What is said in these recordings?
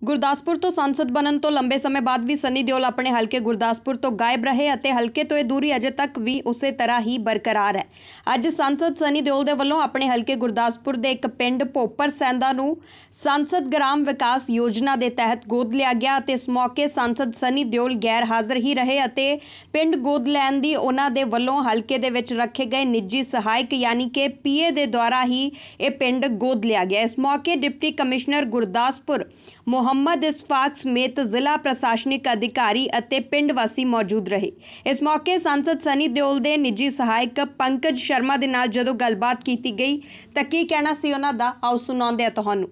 ਗੁਰਦਾਸਪੁਰ ਤੋਂ ਸੰਸਦ ਬਣਨ ਤੋਂ ਲੰਬੇ ਸਮੇਂ ਬਾਅਦ ਵੀ ਸਨੀ ਦਿਓਲ ਆਪਣੇ ਹਲਕੇ ਗੁਰਦਾਸਪੁਰ ਤੋਂ ਗਾਇਬ ਰਹੇ ਅਤੇ ਹਲਕੇ ਤੋਂ ਇਹ ਦੂਰੀ ਅਜੇ ਤੱਕ ਵੀ ਉਸੇ ਤਰ੍ਹਾਂ ਹੀ ਬਰਕਰਾਰ ਹੈ। ਅੱਜ ਸੰਸਦ ਸਨੀ ਦਿਓਲ ਦੇ ਵੱਲੋਂ ਆਪਣੇ ਹਲਕੇ ਗੁਰਦਾਸਪੁਰ ਦੇ ਇੱਕ ਪਿੰਡ ਭੋਪਰ ਸੈਂਦਾ ਨੂੰ ਸੰਸਦ ਗ੍ਰਾਮ ਵਿਕਾਸ ਯੋਜਨਾ ਦੇ ਤਹਿਤ ਗੋਦ ਲਿਆ ਗਿਆ ਅਤੇ ਇਸ ਮੌਕੇ ਸੰਸਦ ਸਨੀ ਦਿਓਲ ਗੈਰ ਹਾਜ਼ਰ ਹੀ ਰਹੇ ਅਤੇ ਪਿੰਡ ਗੋਦ ਲੈਣ ਦੀ ਉਹਨਾਂ ਦੇ ਵੱਲੋਂ ਹਲਕੇ ਦੇ ਵਿੱਚ ਰੱਖੇ ਗਏ ਨਿੱਜੀ ਸਹਾਇਕ ਯਾਨੀ ਕਿ ਪੀਏ ਦੇ ਦੁਆਰਾ ਹੀ ਇਹ ਪਿੰਡ ਗੋਦ ਲਿਆ ਗਿਆ। ਇਸ ਮੌਕੇ ਡਿਪਟੀ ਕਮਿਸ਼ਨਰ ਗੁਰਦਾਸਪੁਰ ਮੁਹੰਮਦ ਇਸਫਾਕ ਸਮੇਤ ਜ਼ਿਲ੍ਹਾ ਪ੍ਰਸ਼ਾਸनिक अधिकारी ਅਤੇ ਪਿੰਡ ਵਾਸੀ ਮੌਜੂਦ ਰਹੇ। ਇਸ ਮੌਕੇ ਸੰਸਦ ਸਨੀ ਦਿਓਲ ਦੇ ਨਿੱਜੀ ਸਹਾਇਕ ਪੰਕਜ ਸ਼ਰਮਾ ਦੇ ਨਾਲ ਜਦੋਂ ਗੱਲਬਾਤ ਕੀਤੀ ਗਈ ਤਾਂ ਕੀ ਕਹਿਣਾ ਸੀ ਉਹਨਾਂ ਦਾ, ਆਓ ਸੁਣਾਉਂਦੇ ਹਾਂ ਤੁਹਾਨੂੰ।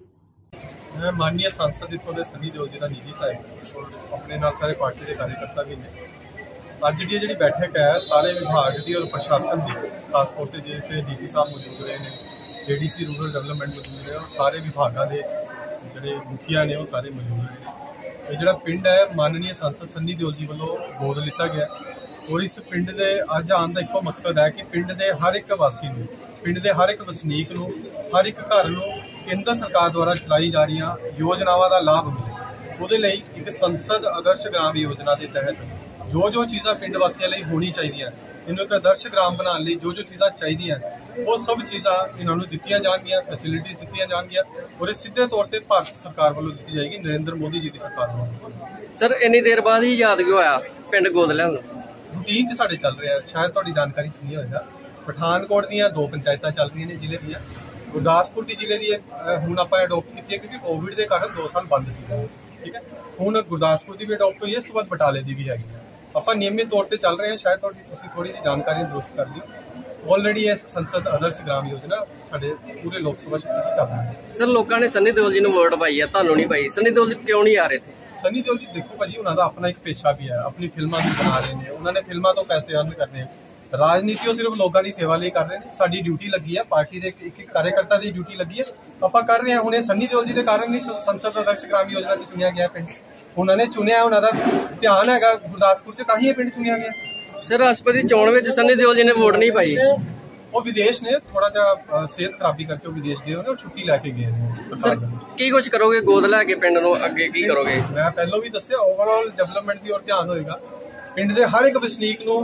माननीय सांसद इतों के सनी दिओल जी का निजी सहायक अपने नाल सारे पार्टी के कार्यकर्ता भी ने। अज की जी बैठक है सारे विभाग की और प्रशासन की, खास तौर पर जिसे DC साहब मौजूद रहे हैं, ADC रूरल डेवलपमेंट मौजूद रहे और सारे विभागों के जोड़े मुखिया ने वो सारे मौजूद रहे। ये जो पिंड है माननीय सांसद सनी दिओल जी वालों गोद लिता गया और इस पिंड के अज आने का एको मकसद है कि पिंड के हर एक वासी को, पिंड के हर एक वसनीक को, हर एक घर को केंद्र सरकार द्वारा चलाई जा रही योजनावां का लाभ मिले। ਉਹਦੇ ਲਈ एक संसद आदर्श ग्राम योजना के तहत जो जो चीज़ां पिंड वासियों लिए होनी चाहिए, इन्होंने एक आदर्श ग्राम बनाने लिए जो जो चीज़ां चाहिए वो सब चीज़ां इन्होंने दित्तियां जाणगियां, फैसिलिटीज़ दित्तियां जाणगियां और ये सीधे तौर पर भारत सरकार वालों दी जाएगी, नरेंद्र मोदी जी की सरकार वालों। सर इन्नी देर बाद ही याद क्यों आया पिंड गोद लैण? रूटीन च साडे चल रहा है, शायद तुहाडी जानकारी च नहीं होएगा। पठानकोट दी 2 पंचायतां चल रही ने जिले दी, गुरदासपुर की जिले की हुण आपां अडोप्ट की है क्योंकि कोविड के कारण 2 साल बंद सी, ठीक है। हुण गुरदासपुर की भी अडोप्ट हुई है, इस तो बाद बटाले की भी हैगी। आपां नियमित तौर पर चल रहे हैं, शायद तुसीं थोड़ी जी जानकारी दुरुस्त कर ली। ऑलरेडी इस संसद आदर्श ग्राम योजना साडे पूरे लोक सभा क्षेत्र चल रही है। सर लोगों ने सनी दिओल जी नूं वोट पाई है, तुहानूं नहीं पाई। सनी दिओल जी क्यों नहीं आ रहे थे? सनी दिओल जी देखो भाजी, उन्होंने अपना एक पेशा भी है, अपनी फिल्मां भी बना रहे हैं, उन्होंने फिल्मां तो पैसे अर्न करने हैं, राजनीति सिर्फ लोगों की सेवा लिए कर रहे हैं। साडी ड्यूटी लगी है, पार्टी के एक कार्यकर्ता की ड्यूटी लगी है, आप कर रहे हैं। हुणे सनी दिओल जी के कारण नहीं संसद आदर्श ग्राम योजना च चुनिया गया पिंड, उन्होंने चुनिया, उन्होंने ध्यान है गुरदासपुर च, तां ही पिंड चुनिया गया। सर राष्ट्रपति चोण में सनी दिओल जी ने वोट नहीं पाई, वो विदेश ने थोड़ा जा सेहत खराबी करके विदेश गए और छुट्टी लैके गए। सर की कुछ करोगे गोद लैके पिंड नूं अगे की करोगे? मैं पहलों भी दस्सिया ओवरऑल डेवलपमेंट की ओर ध्यान होएगा। पिंड के हर एक वसनीक नूं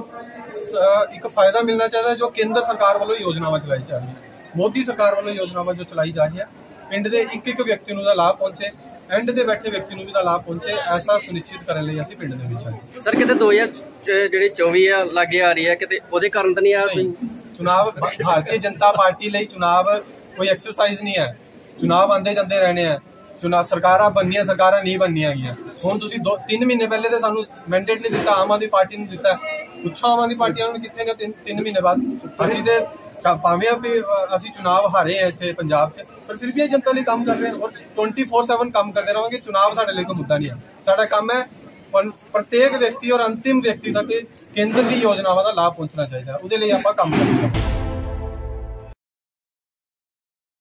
एक फायदा मिलना चाहिए जो केंद्र सरकार वालों योजनावां चलाई जा रही है, मोदी सरकार वालों योजनावां जो चलाई जा रही है, पिंड के एक व्यक्ति नूं दा लाभ पहुंचे, एंड दे बैठे व्यक्ति नूं भी दा लाभ पहुंचे, ऐसा सुनिश्चित करने लिए असीं पिंड दे विच आए। सर किते 2024 लागे आ रही है, किते ओदे कारण तो नहीं आ रही? चुनाव भारतीय जनता पार्टी लिए चुनाव कोई एक्सरसाइज नहीं है, चुनाव आते जाते रहने हैं। चुनाव सरकारां बननियां, सरकारां नहीं बननियां गईयां। हुण तुसीं 2-3 महीने पहले तो सानूं मैंडेट नहीं दिता, आम आदमी पार्टी ने दिता, पुछो आम आदमी पार्टी वालों ने कित्थे ने 3 महीने बाद। असीं ते भावें भी असीं चुनाव हारे हैं इत्थे पंजाब च, पर फिर भी जनता लिए काम कर रहे हैं और 24/7 काम करते रहेंगे। चुनाव साडे लिए कोई मुद्दा नहीं है, साडा काम है प्रत्येक व्यक्ति और अंतिम व्यक्ति तक केंद्र की योजनावां का लाभ पहुंचना चाहिए, उहदे लई आपां काम करेंगे।